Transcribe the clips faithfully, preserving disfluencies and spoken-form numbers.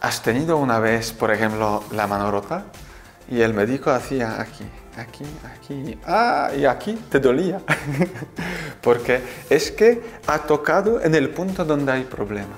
¿Has tenido una vez, por ejemplo, la mano rota y el médico hacía aquí, aquí, aquí, ah, y aquí te dolía? Porque es que ha tocado en el punto donde hay problema.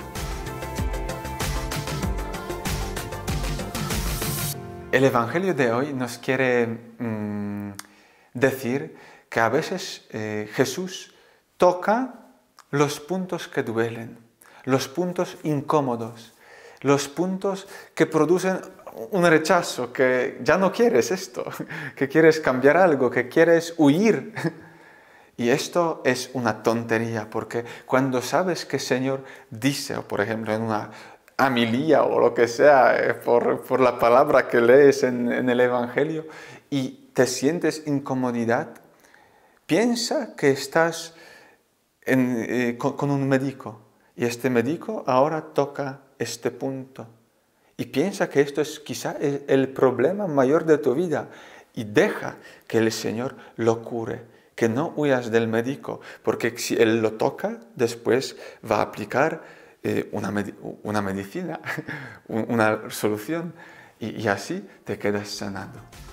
El Evangelio de hoy nos quiere mmm, decir que a veces eh, Jesús toca los puntos que duelen, los puntos incómodos, los puntos que producen un rechazo, que ya no quieres esto, que quieres cambiar algo, que quieres huir. Y esto es una tontería, porque cuando sabes que el Señor dice, o por ejemplo en una homilía o lo que sea, eh, por, por la palabra que lees en, en el Evangelio, y te sientes incomodidad, piensa que estás en, eh, con, con un médico, y este médico ahora toca este punto. Y piensa que esto es quizá el, el problema mayor de tu vida, y deja que el Señor lo cure. Que no huyas del médico, porque si Él lo toca, después va a aplicar eh, una, med una medicina, una solución, y, y así te quedas sanado.